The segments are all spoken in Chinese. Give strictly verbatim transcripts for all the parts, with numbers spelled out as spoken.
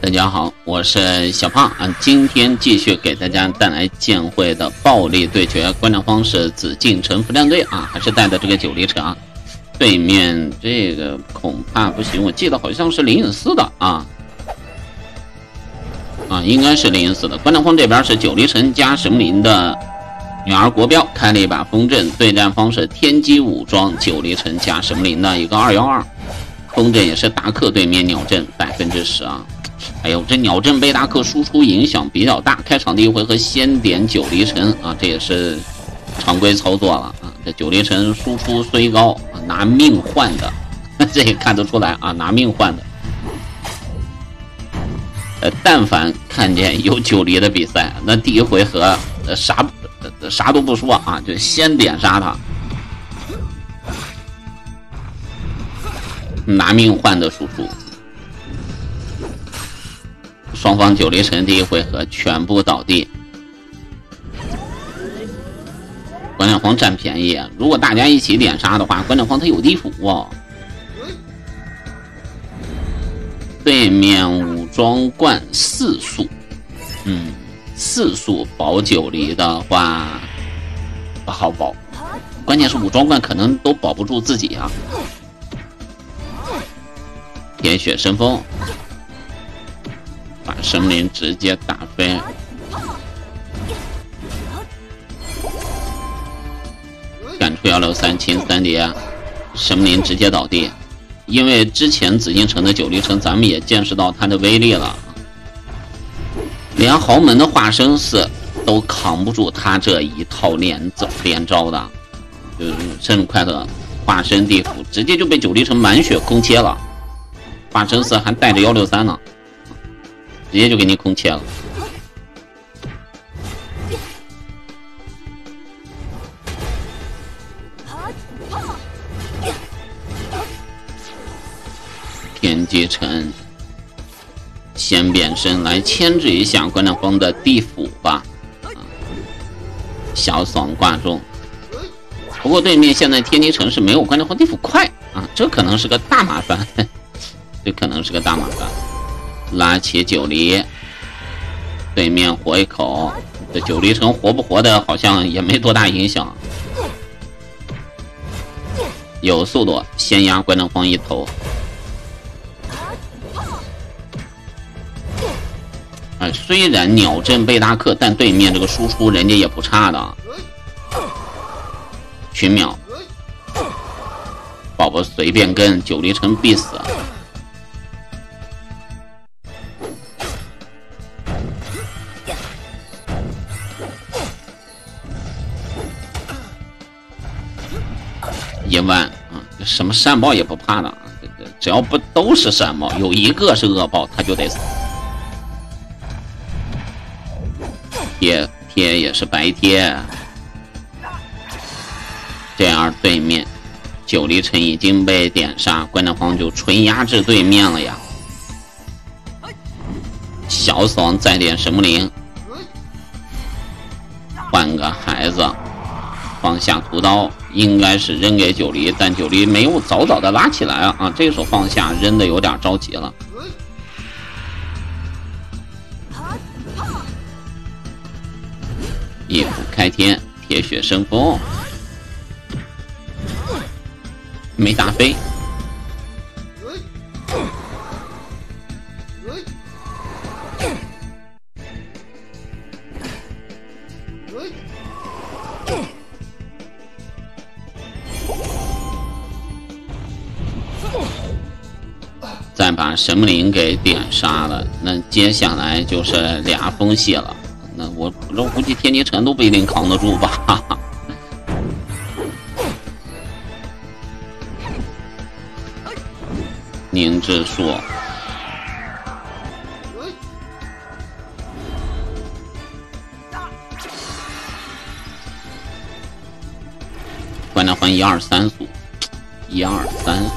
大家好，我是小胖啊，今天继续给大家带来剑会的暴力对决，观战方是紫禁城服战队啊，还是带的这个九离城啊。对面这个恐怕不行，我记得好像是灵隐寺的啊啊，应该是灵隐寺的。观战方这边是九离城加神木林的女儿国标开了一把风阵，对战方是天机武装九离城加神木林的一个二幺二，风阵也是达克对面鸟阵百分之十啊。哎呦，这鸟阵被达克输出影响比较大，开场第一回合先点九离城啊，这也是常规操作了啊。这九离城输出虽高，啊、拿命换的，这也看得出来啊，拿命换的。呃，但凡看见有九离的比赛，那第一回合呃啥呃啥都不说啊，就先点杀他，拿命换的输出。双方九离城第一回合全部倒地，观战方占便宜。如果大家一起点杀的话，观战方他有地府哦。对面武装冠四速，嗯，四速保九离的话不好保，关键是武装冠可能都保不住自己啊。铁血神风。把神木林直接打飞，赶出幺六三清三叠，神木林直接倒地。因为之前紫禁城的九离城，咱们也见识到它的威力了，连豪门的化身寺都扛不住他这一套连走连招的，就是生日快乐化身地府直接就被九离城满血空切了，化身寺还带着幺六三呢。直接就给你空切了，天机城先变身来牵制一下观战方的地府吧，啊、小爽挂中。不过对面现在天机城是没有观战方地府快啊，这可能是个大麻烦，这可能是个大麻烦。拉起九离，对面活一口，这九离城活不活的好像也没多大影响。有速度，先压观战方一头。哎，虽然鸟阵被达克，但对面这个输出人家也不差的。群秒，宝宝随便跟，九离城必死。一万啊，什么善报也不怕的，只要不都是善报，有一个是恶报，他就得死。贴贴也是白贴，这样对面九离城已经被点杀，观战方就纯压制对面了呀。小爽再点神木林，换个孩子。放下屠刀，应该是扔给九离，但九离没有早早的拉起来啊！啊，这手放下扔的有点着急了。一斧开天，铁血生风，没打飞。再把神木林给点杀了，那接下来就是俩风系了。那我我估计天机城都不一定扛得住吧。凝智术，观战方一二三速，一二三速。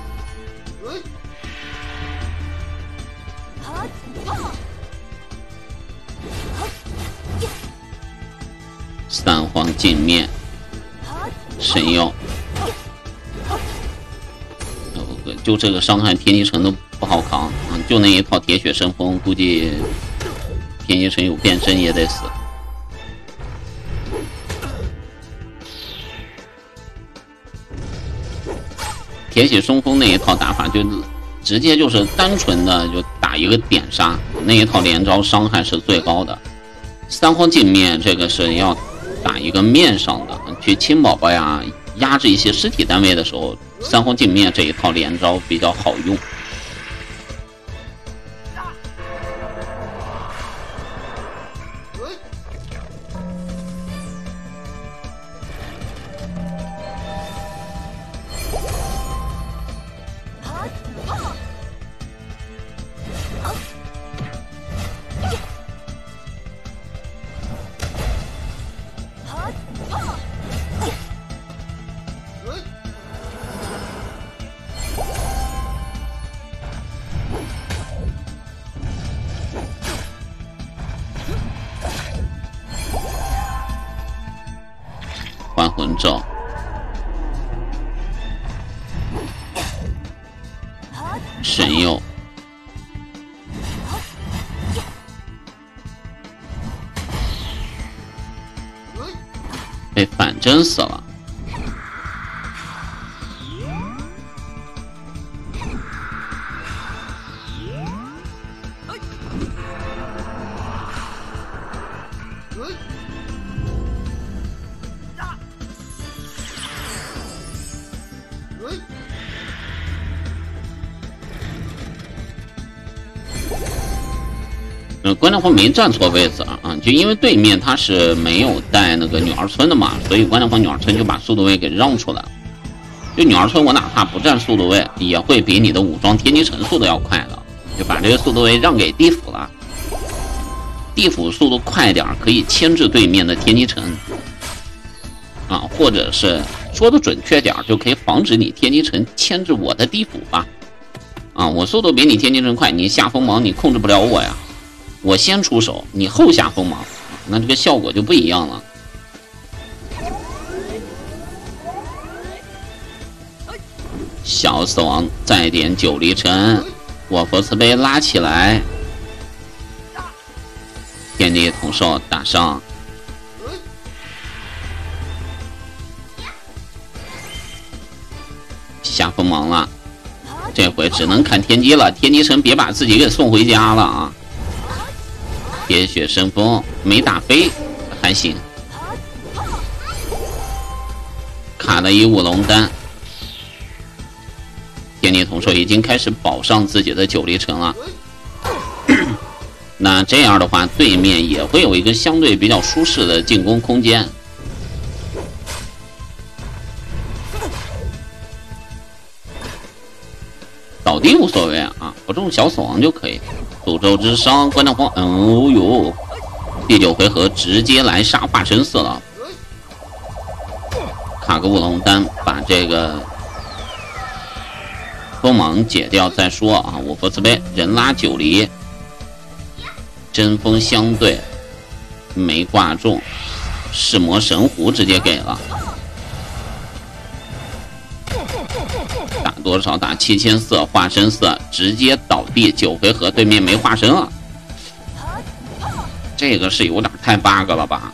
三皇镜面，神药，就这个伤害天机城都不好扛啊！ 就那一套铁血神风，估计天机城有变身也得死。铁血冲锋那一套打法就直接就是单纯的就打一个点杀，那一套连招伤害是最高的。三荒镜面这个是要打一个面上的，去清宝宝呀，压制一些尸体单位的时候，三荒镜面这一套连招比较好用。还魂咒，神佑，被反真死了。呃，关亮峰没站错位置啊，啊，就因为对面他是没有带那个女儿村的嘛，所以关亮峰女儿村就把速度位给让出来了。就女儿村我哪怕不站速度位，也会比你的武装天机城速度要快的，就把这个速度位让给地府了。地府速度快点可以牵制对面的天机城，啊，或者是说的准确点就可以防止你天机城牵制我的地府吧。啊，我速度比你天机城快，你下锋芒你控制不了我呀。我先出手，你后下锋芒，那这个效果就不一样了。小死亡再点九离尘，我佛慈悲拉起来，天地统兽打上，下锋芒了，这回只能看天机了。天机城别把自己给送回家了啊！铁血神风没打飞，还行。卡了一五龙丹，天地统兽已经开始保上自己的九离城了。那这样的话，对面也会有一个相对比较舒适的进攻空间。倒地无所谓啊，不中小死亡就可以。诅咒之伤，关亮峰，哦呦，第九回合直接来杀化神四了。卡个乌龙丹，把这个锋芒解掉再说啊！我佛慈悲，人拉九离，针锋相对，没挂中，噬魔神壶直接给了。打多少？打七千四，化身四直接倒地。九回合对面没化身了，这个是有点太 bug 了吧？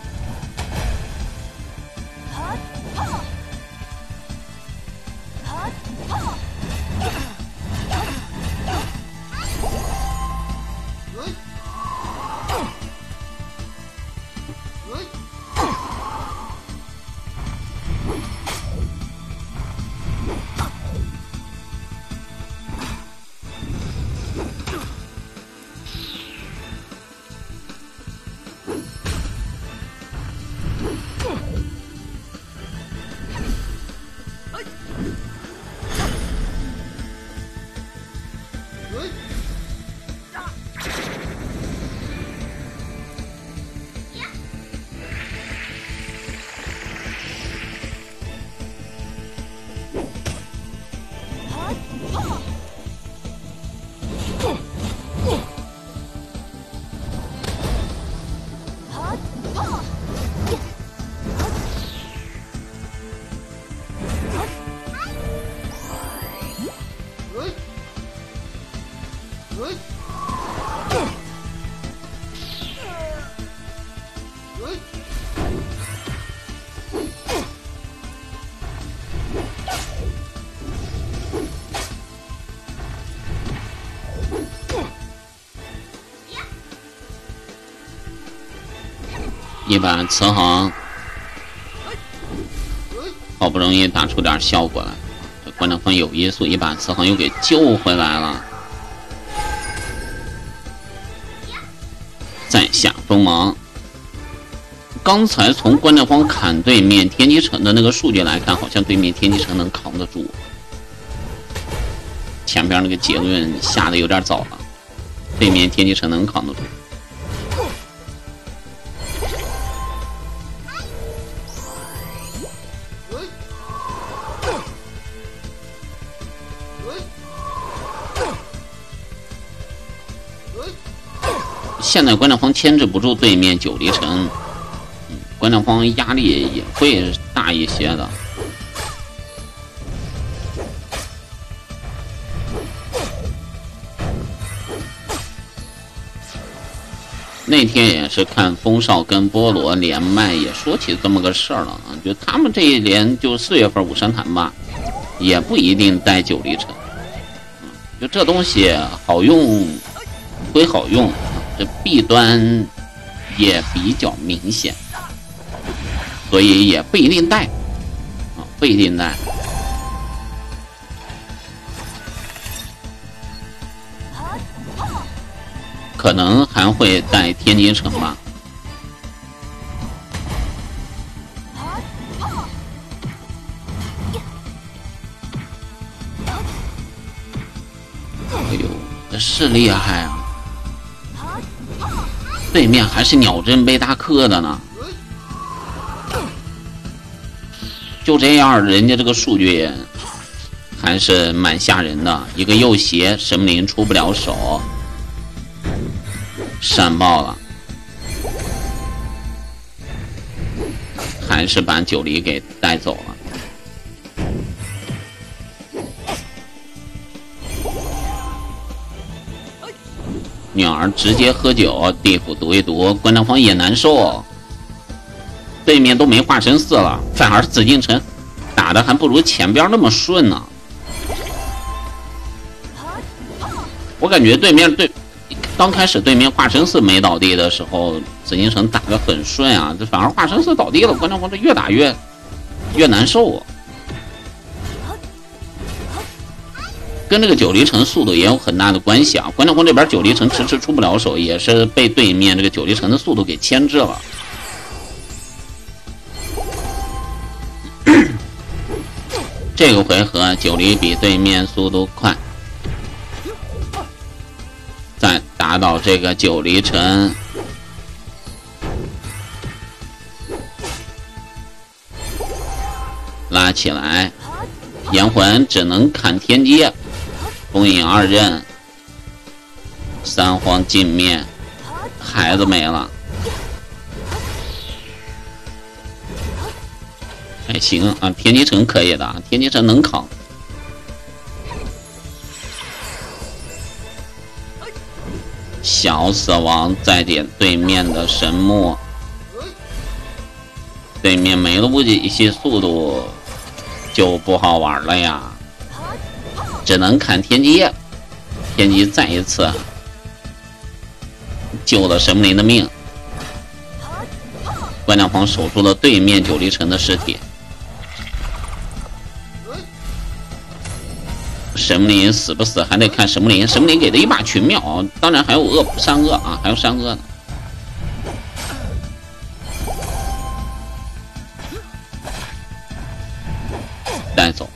一把慈航，好不容易打出点效果来，这关正峰有因素，一把慈航又给救回来了。在下锋芒。刚才从关正峰砍对面天机城的那个数据来看，好像对面天机城能扛得住。前边那个结论下的有点早了，对面天机城能扛得住。现在关正峰牵制不住对面九黎城，嗯，关正峰压力也会大一些的。那天也是看风少跟菠萝连麦，也说起这么个事儿了啊，就他们这一连就四月份五山坛吧，也不一定带九黎城，嗯，就这东西好用归好用。这弊端也比较明显，所以也不一定带啊，不一定带。可能还会带天机城吧。哎呦，这是厉害啊！对面还是鸟阵被大克的呢，就这样，人家这个数据还是蛮吓人的。一个右斜，神木林出不了手，闪爆了，还是把九黎给带走了。女儿直接喝酒，地府读一读，关正峰也难受。对面都没化神四了，反而紫禁城打的还不如前边那么顺呢。我感觉对面对刚开始对面化神四没倒地的时候，紫禁城打得很顺啊，这反而化神四倒地了，关正峰这越打越越难受啊。跟这个九黎城速度也有很大的关系啊！关正峰这边九黎城迟迟出不了手，也是被对面这个九黎城的速度给牵制了。这个回合九黎比对面速度快，再打倒这个九黎城，拉起来，炎魂只能砍天机。风影二刃，三皇镜面，孩子没了。还行啊，天机城可以的，天机城能扛。小死亡再点对面的神木，对面没了补给系速度就不好玩了呀。只能砍天机，天机再一次救了神木林的命。关正峰守住了对面九黎城的尸体，神木林死不死还得看神木林。神木林给的一把群秒，当然还有恶善恶啊，还有善恶呢。带走。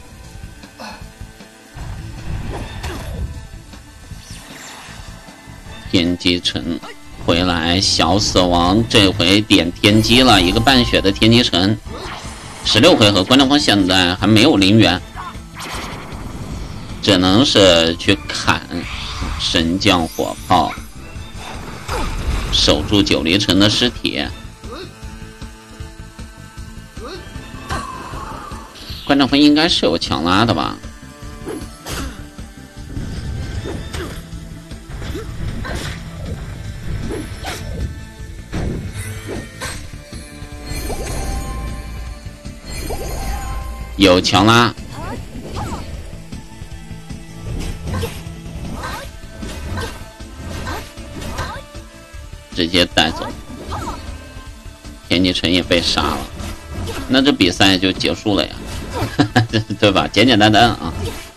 天机城回来，小死亡这回点天机了，一个半血的天机城。十六回合，关正峰现在还没有灵元，只能是去砍神将火炮，守住九黎城的尸体。关正峰应该是有强拉的吧？ 有强拉，直接带走。天机城也被杀了，那这比赛就结束了呀，对吧？简简单单啊。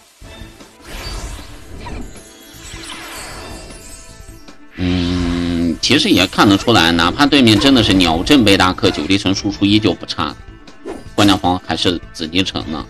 嗯，其实也看得出来，哪怕对面真的是鸟阵贝达克，九地城输出依旧不差的，关将方还是紫禁城呢。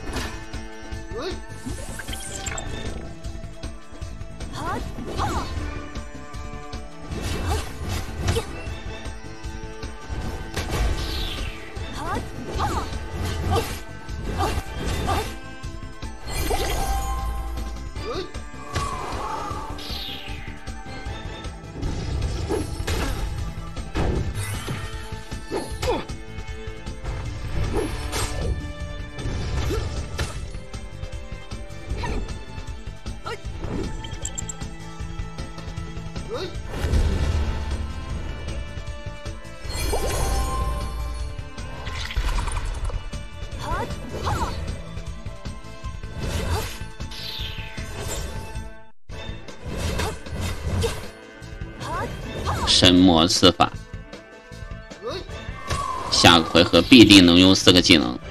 神魔四法，下个回合必定能用四个技能。